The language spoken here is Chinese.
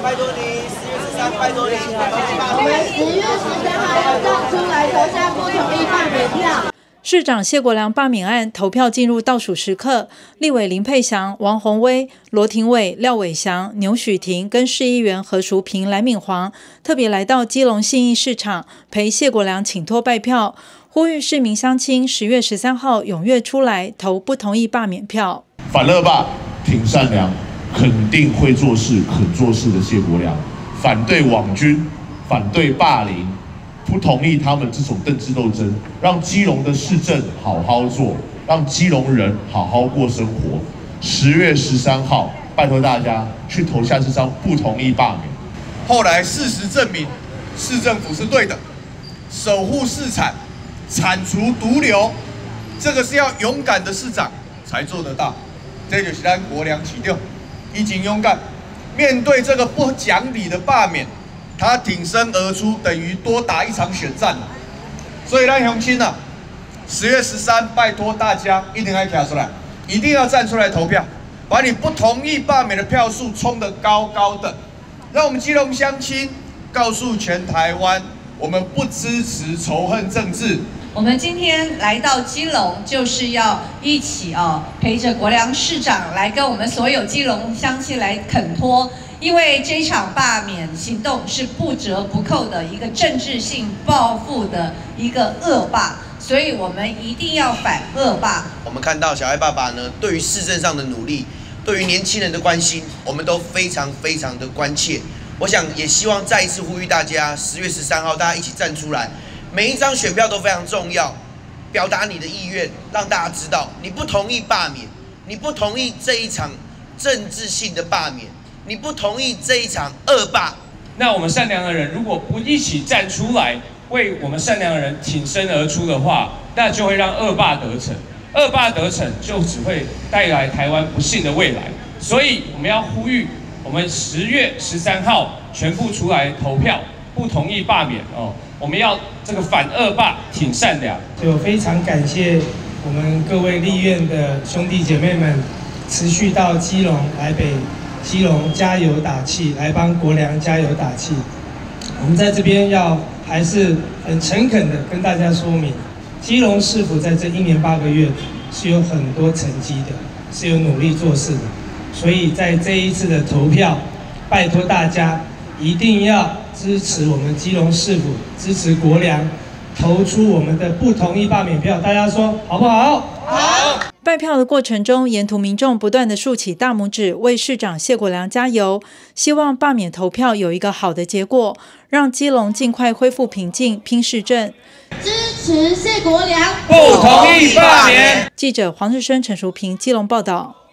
拜托你，4月13，拜托你， 我们10月13号要站出来投下不同意罢免票。 市长谢国良罢免案投票进入倒数时刻，立委林佩祥、王宏威、罗廷伟、廖伟翔、牛许婷跟市议员何淑萍、蓝敏煌特别来到基隆信义市场陪谢国良请托拜票，呼吁市民乡亲10月13号踊跃出来投不同意罢免票。 反恶霸，挺善良，肯定会做事、肯做事的谢国良，反对网军，反对霸凌。不同意他们这种政治斗争，让基隆的市政好好做，让基隆人好好过生活。10月13号，拜托大家去投下这张不同意罢免。 后来事实证明，市政府是对的，守护市产，铲除毒瘤，这个是要勇敢的市长才做得到。这就是咱国良市长，已经勇敢面对这个不讲理的罢免。他挺身而出，等于多打一场选战了。所以，咱乡亲啊，10月13，拜托大家一定要站出来，一定要站出来投票，把你不同意罢免的票数冲得高高的，让我们基隆乡亲告诉全台湾，我们不支持仇恨政治。 我们今天来到基隆，就是要一起陪着国良市长来跟我们所有基隆乡亲来恳托。因为这场罢免行动是不折不扣的一个政治性报复的一个恶霸，所以我们一定要反恶霸。 我们看到小爱爸爸呢，对于市政上的努力，对于年轻人的关心，我们都非常非常的关切。我想也希望再一次呼吁大家，10月13号大家一起站出来，每一张选票都非常重要，表达你的意愿，让大家知道你不同意罢免，你不同意这一场政治性的罢免。你不同意这一场恶霸， 那我们善良的人如果不一起站出来，为我们善良的人挺身而出的话，那就会让恶霸得逞。恶霸得逞就只会带来台湾不幸的未来。所以我们要呼吁，我们10月13号全部出来投票，不同意罢免哦。我们要这个反恶霸，挺善良。 就非常感谢我们各位立院的兄弟姐妹们，持续到基隆、台北。基隆加油打气，来帮国良加油打气。我们在这边还是很诚恳的跟大家说明，基隆市府在这1年8个月是有很多成绩的，是有努力做事的。所以在这一次的投票，拜托大家一定要支持我们基隆市府，支持国良，投出我们的不同意罢免票。大家说好不好？ 好。拜票的过程中，沿途民众不断的竖起大拇指，为市长谢国良加油，希望罢免投票有一个好的结果，让基隆尽快恢复平静，拼市政。 支持谢国良， 不同意罢免。 记者黄日升、陈淑平，基隆报道。